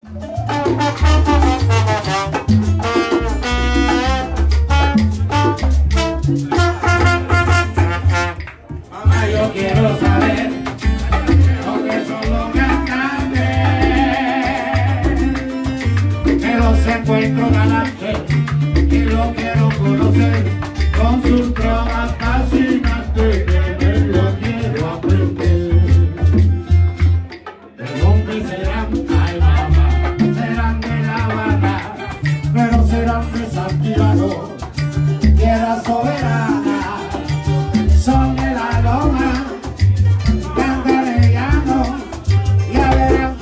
Mamá, yo quiero saber lo que son los cantantes, que los encuentro galantes y lo quiero conocer con sus drogas fascinantes, que me lo quiero aprender. ¿De dónde serán? Ay, mamá, serán de La Habana, pero serán de Santiago, tierra soberana. Son de la loma, cantarellano, ya verán.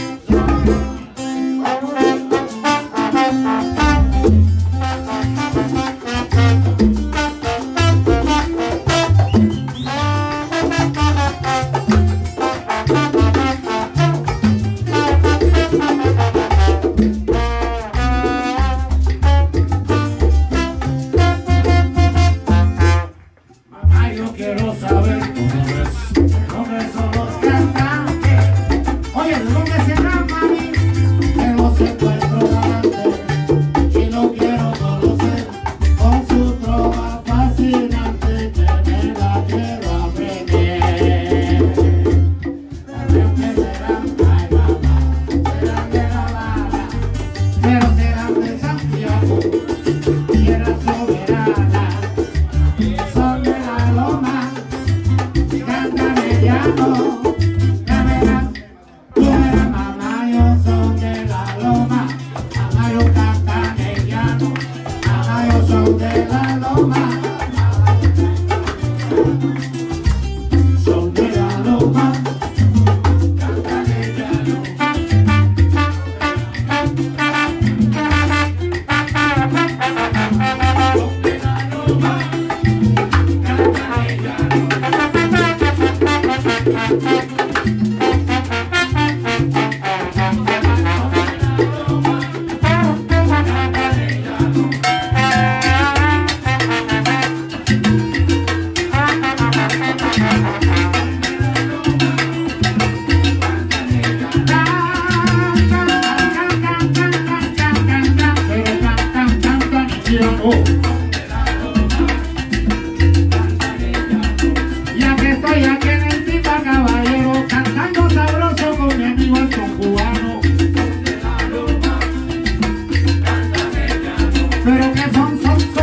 Yo quiero saber dónde son los cantantes. Oye, ¿de dónde serán, mami? Que los encuentro galantes y lo quiero conocer con su trova fascinante, que me la quiero aprender. ¿De dónde serán? Ay, mamá, serán de La Habana, pero serán de Santiago, tierra soberana. Son de la loma, cantarellano, ya verás, tú verás, mamá, yo son de la loma, mamá, yo cantarellano, mamá, yo son de la loma, son de la loma, cantarellano. Ya que estoy aquí en el Tipa Caballero, cantando sabroso con mi amigo el son cubano. Pero que son,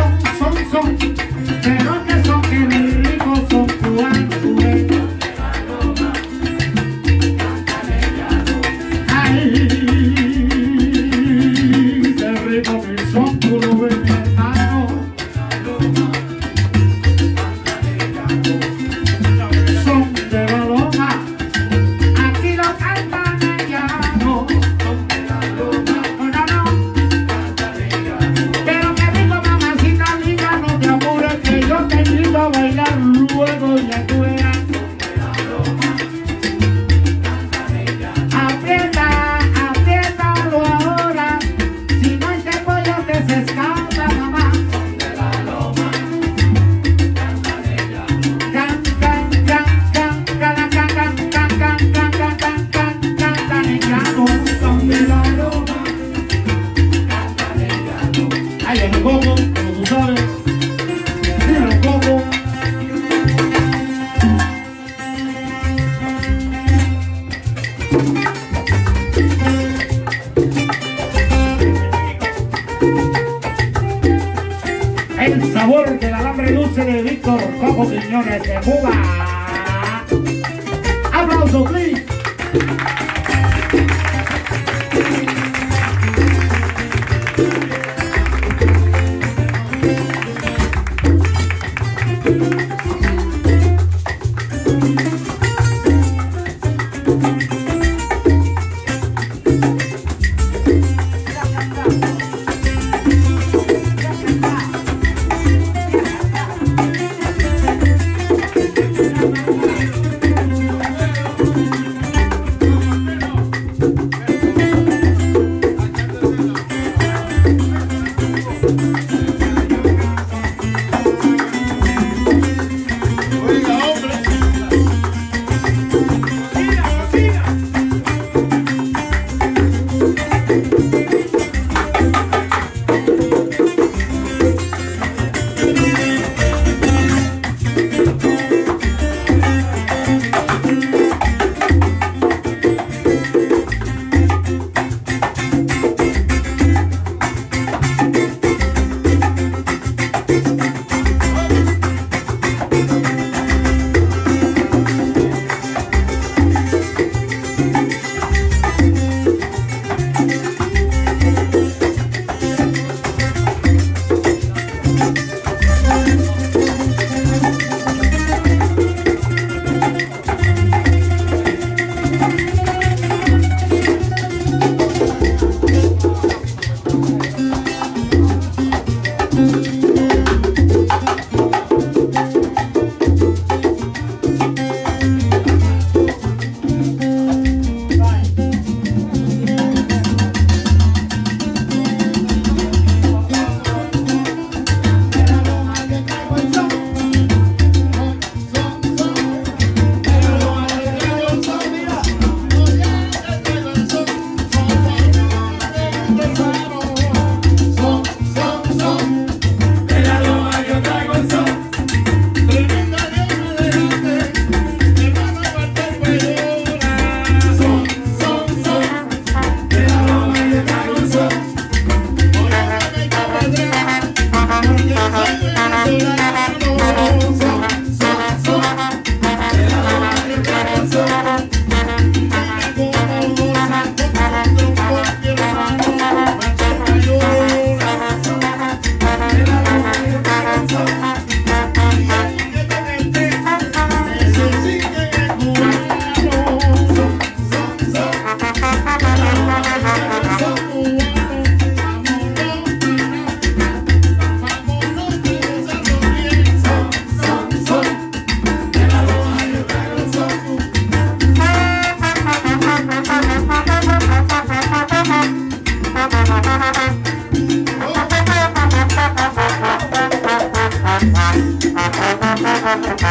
pero que son, que ricos son cubanos. Ay, qué rico que son, tú lo ves, mi hermano. Son de la loma, aquí lo cantan el llano. Pero qué rico, mamacita linda, no te apures, que yo te invito a bailar luego, ya tú verás. Aprieta, apriétalo ahora, si no este pollo te se escapa, mamá. Can, can, can, can, can, can, can, can, can, can, can, can, can, cantarellano, son de la loma, cantarellano. Ay, el coco, como tú sabes, mira el coco. El sabor del alambre dulce de Víctor Coco Quiñones de Cuba. ¡Aplausos, please!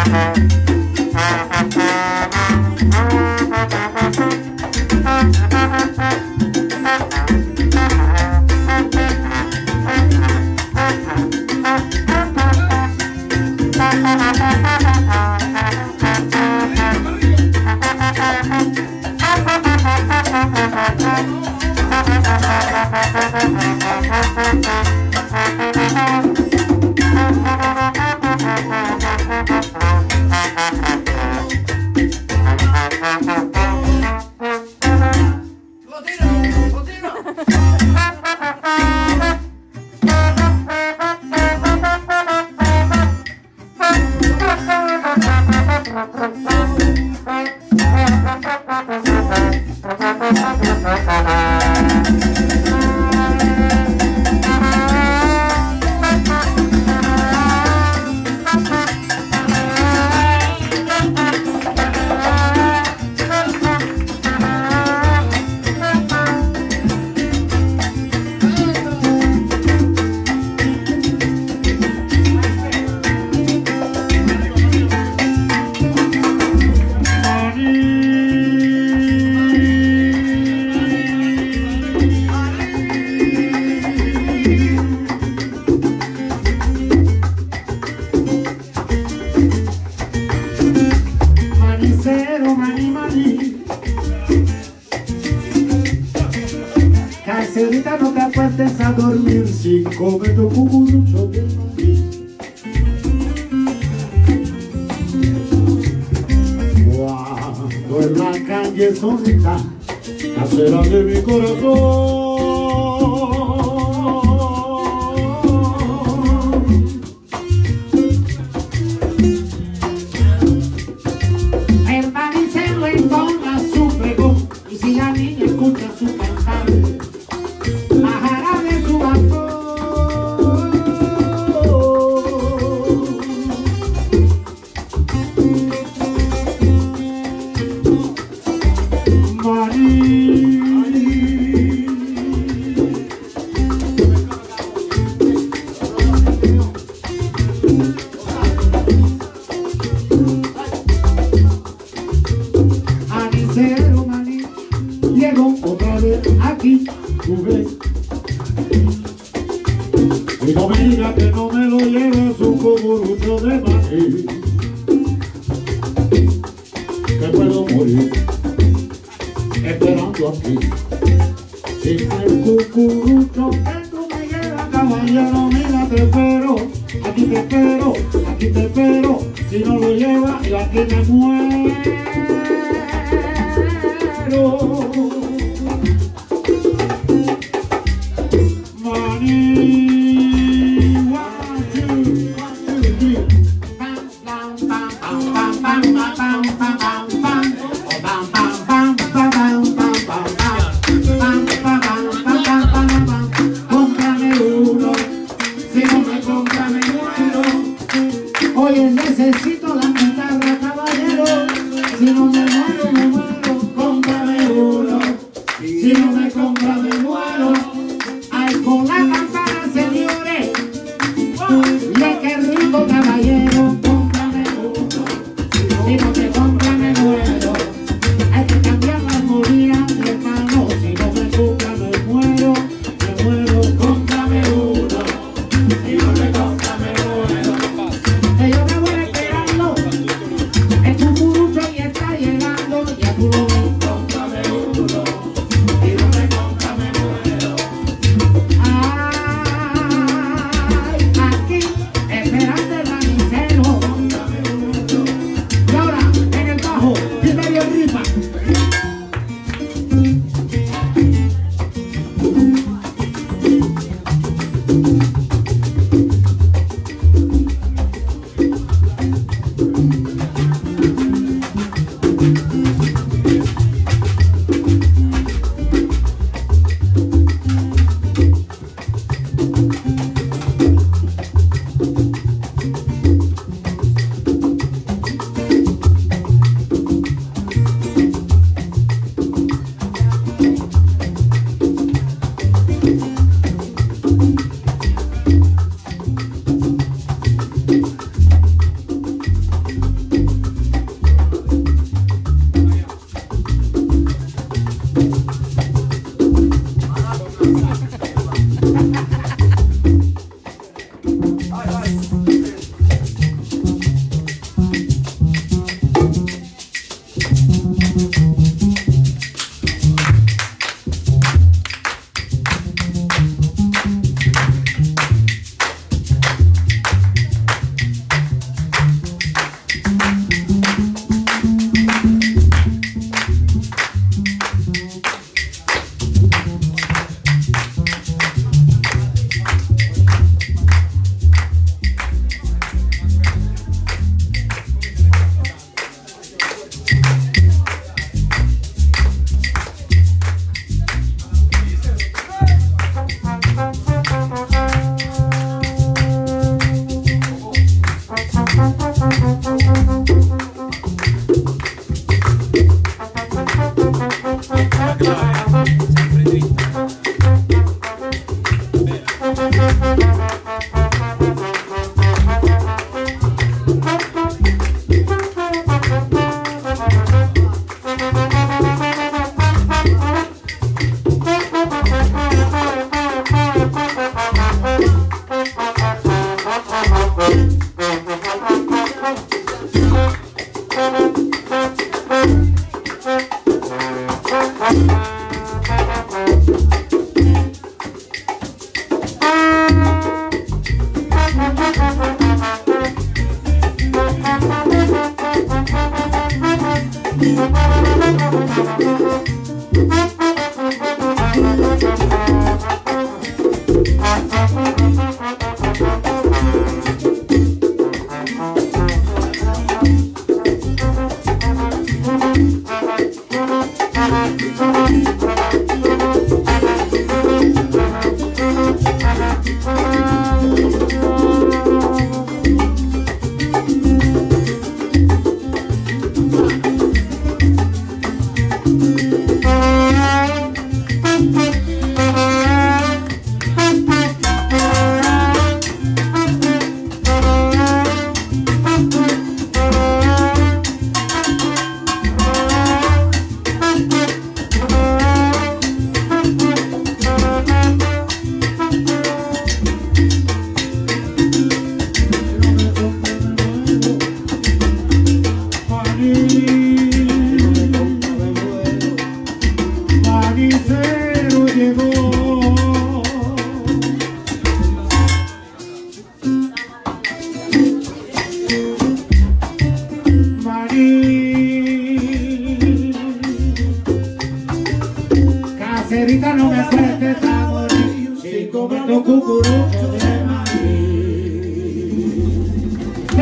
Cacerita, no te acuestes a dormir sin comer tu cucurucho de maíz. Cuando en la calle solita, casera de mi corazón, el manicero entona su pregón, y si la niña escucha su cantar, bajará de su balcón. Manicero, maní, llegó otra vez aquí, tú ves. Y no me diga que no me lo lleve su cucurucho de maíz, que puedo morir esperando aquí. Sin el cucurucho que tú me llevas, caballero, mira, te espero, aquí te espero, aquí te espero. Si no lo llevas, yo aquí me muero. Oye, necesito la guitarra, caballero. Si no me muero, cómprame uno.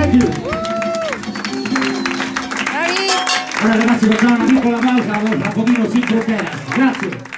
Thank you. Allora ragazzi, facciamo una piccola pausa, tra pochino si introdurrà. Grazie.